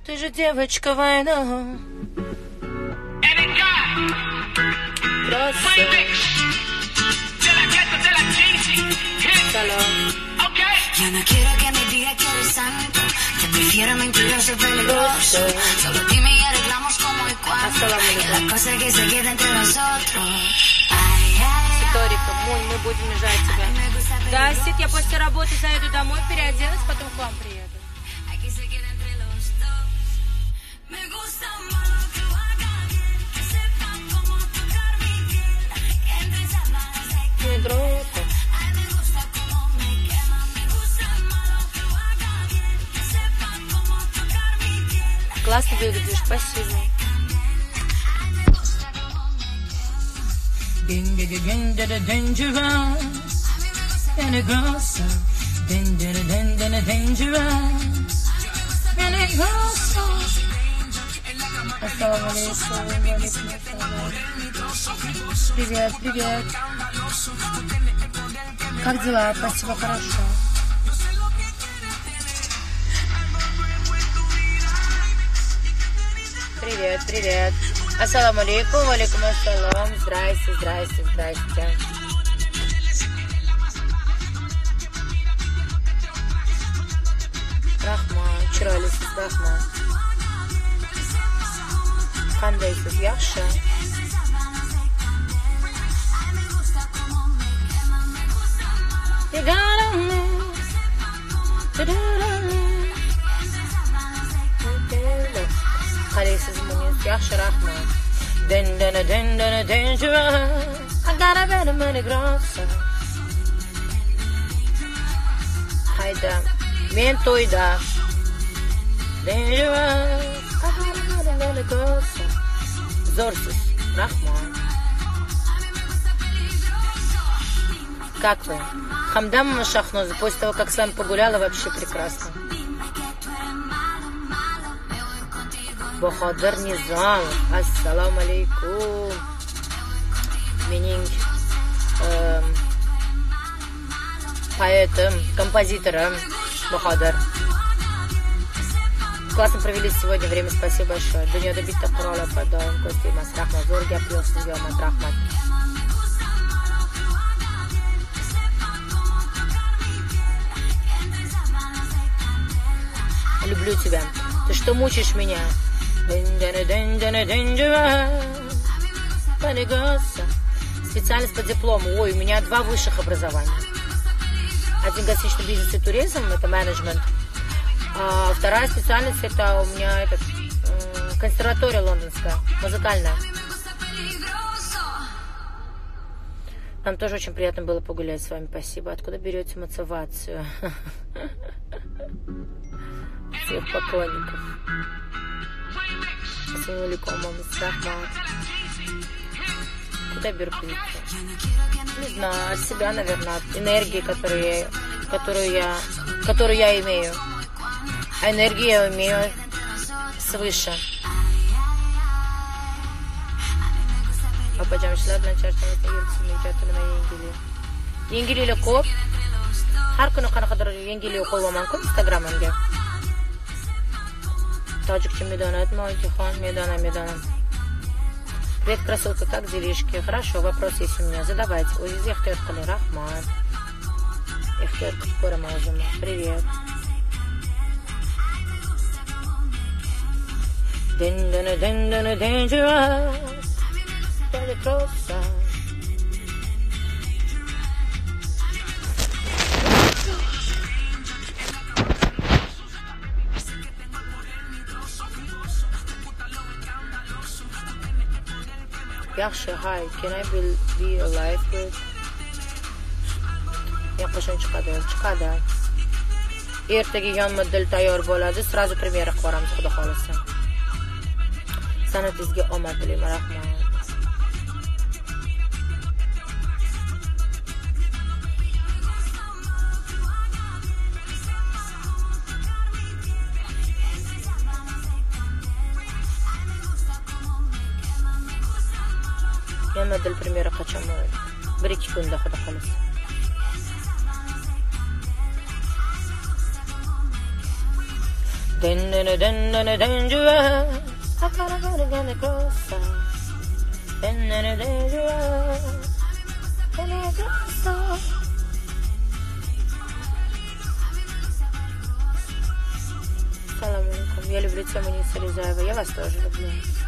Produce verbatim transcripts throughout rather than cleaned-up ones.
Ты же девочка война. Yo no quiero que me digas que eres santo. Te prefiero mentiroso, peligroso. Solo dime y arreglamos como y cuándo. Y la cosa que se queda entre nosotros. Ситорика, Мунь, мы будем ждать тебя. Да, Сит, я после работы заеду домой, переоделась, потом к вам приеду. Классно выглядишь, спасибо. Привет, привет. Как дела? Спасибо, хорошо. Привет, привет. Ассаламу алейкум, алейкум ассалам. Здрасте, здрасте, здрасте. Рахман, chiroylisiz, Рахман. Qandaysiz, yaxshi? You gotta move. Qalaysiz, Munis, yaxshi, Rahmat. Den den den den dangerous. I got a better money grossa. Hayda. Men to'yda. Dangerous. I got a better money grossa. Зорsiz, Rahmat. Как вы? Хамдам Шахноза, после того, как с вами погуляла, вообще прекрасно. Бахадыр Низам, ассаламу алейкум. Mening э, поэтом, композитором Бахадыр. Классно провели сегодня время, спасибо большое. Dunyoda bitta qurol opadoim ko'z tegmas. Rahmat, zo'r gap yo'q sizga, omad, rahmat. Люблю тебя. Ты что мучаешь меня? Специальность по диплому. Ой, у меня два высших образования. Один гостиничный бизнес и туризм, это менеджмент. А вторая специальность, это у меня этот, э, консерватория лондонская, музыкальная. Нам тоже очень приятно было погулять с вами. Спасибо. Откуда берете мотивацию? Всех поклонников. Ассаламу алейкум, Рахмат. Куда я беру позицию? Не знаю, от себя, наверное, от энергии, которую я, которую я, которую я имею. А энергию я имею свыше. Opajonchilar bilan charchamasdan yuribsizmi? Ijodini yengili. Yengililar ko'p. Har kuni qanaqadir yengili o'qiyapman-ku Instagram'imga. Таджикча Медонат, Маутихон, Медона, Медона. Привет, красотка, как делишки? Хорошо, вопрос есть у меня, задавайте. Ой, из Яхтёркали, Рахмат. Яхтёрка, скоро можем. Привет. Yaxshi, hi, can I be, be alive with? Ya qachon chiqadi? Chiqadi. Ertaga yonma dil tayyor bo'ladi, sразу premyera qilib boramiz, xudo xolasa. Sanatingizga omad tilayman, rahmat. Yonma dil premyera qachon bo'ladi? bir ikki kunda, xudo xolasa. dangerous. I gotta go to get closer. Dangerous. Салам алейкум. Я люблю тему Ниса Ризаева. Я вас тоже люблю.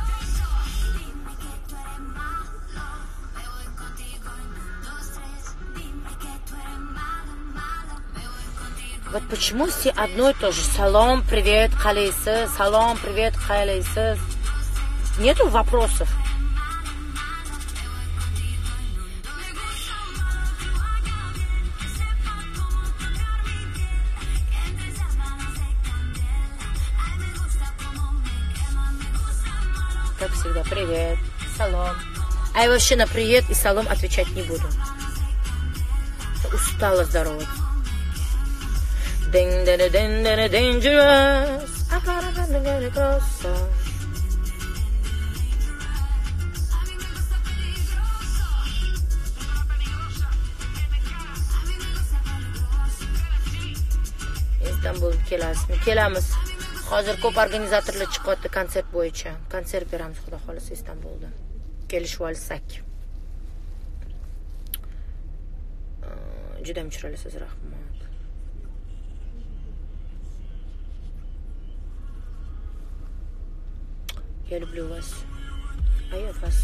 Вот почему все одно и то же. Салам, привет, қалайсыз. Салам, привет, қалайсыз. Нету вопросов. Как всегда, привет, салам. А я вообще на привет и салам отвечать не буду. Устала здороваться. Dangerous. I gotta get closer. Istanbul kelasizmi? Kelamiz. Hozir ko'p organizatorlar chiqyapti konsert bo'yicha. Konsert beramiz xudo xolisa Istanbulda. Kelishib olsak. Juda ham chiroylisiz, rahmat. Я люблю вас. А я вас.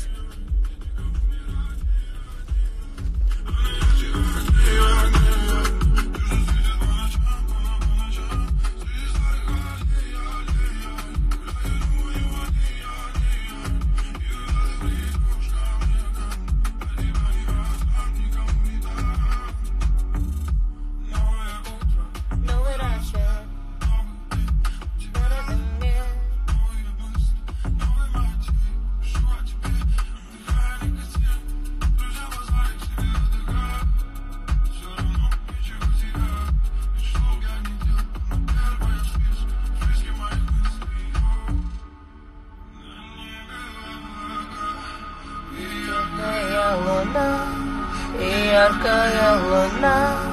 Яркая луна,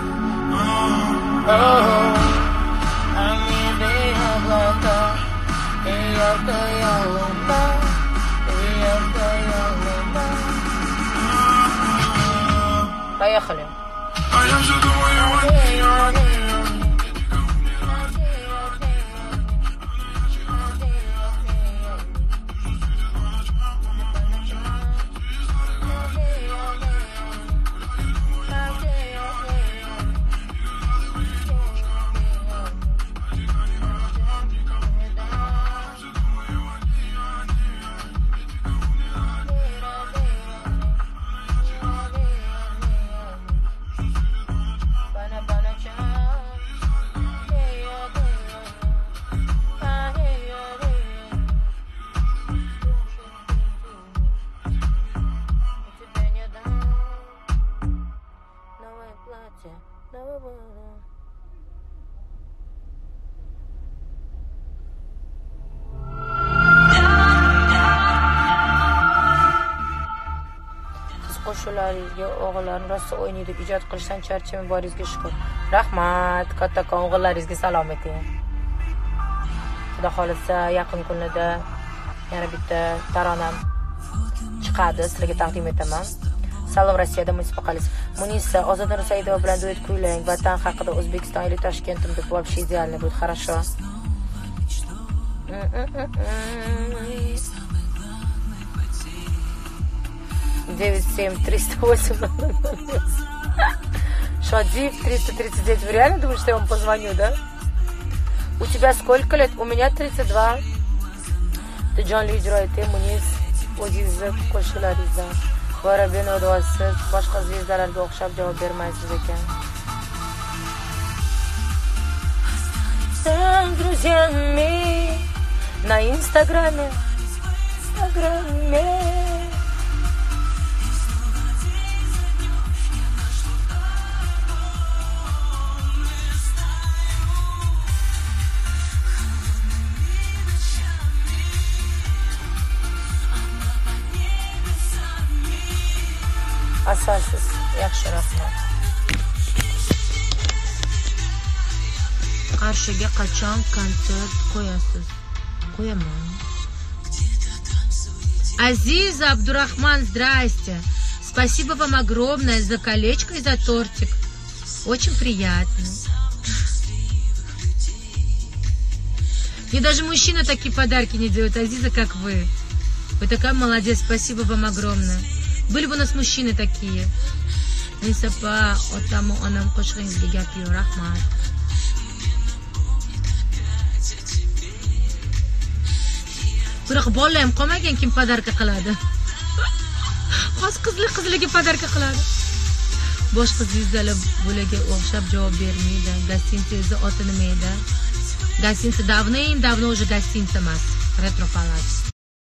небе облака, яркая луна, яркая луна. Поехали. А я все думаю о ней. Qo'shularingizga o'g'illarim rosa o'ynaydi, ijod qilishdan charchamay boringizga shukr. Rahmat, kattakon o'g'illaringizga salom ayting. Xudo xolisa yaqin kunlarda yana bitta taronam chiqadi, sizlarga taqdim etaman. Salom Rossiyada munisipalist. Munisa Ozoda Nursaidova bilan duet kuylang. Vatan haqida O'zbekiston или Toshkentda deb вообще идеально будет, хорошо. девять семь триста восемь. Шадив триста тридцать девять. Вы реально думаете, что я вам позвоню, да? У тебя сколько лет? У меня тридцать два. Ты Джон Лидерой, ты Муниз. O'zingizni qo'shilaringizdan Voraben o'dvasiz boshqa zvezdalarga o'xshab javob bermaysiz ekan. С друзьями на Инстаграме. Инстаграме. Asalsiz, yaxshi, rahmat. Qarshiga qachon konsert qo'yasiz? Qo'yaman. Aziz Abdurahman, здрасте. Спасибо вам огромное за колечко и за тортик. Очень приятно. Мне даже мужчина такие подарки не делают, Азиза, как вы. Вы такая молодец, спасибо вам огромное. Были бы у нас мужчины такие. Несапа, отаму анам кошринзге гапио, рахмат. Biroq bolam qolmagan, kim podarka qiladi? Xos qizli qizliga podarka qiladi. Boshqa zizdalar bularga o'xshab javob bermaydi. Gostintsiya oti nima edi? Gostintsiya давным-давно уже гостиница emas. Retro Palace.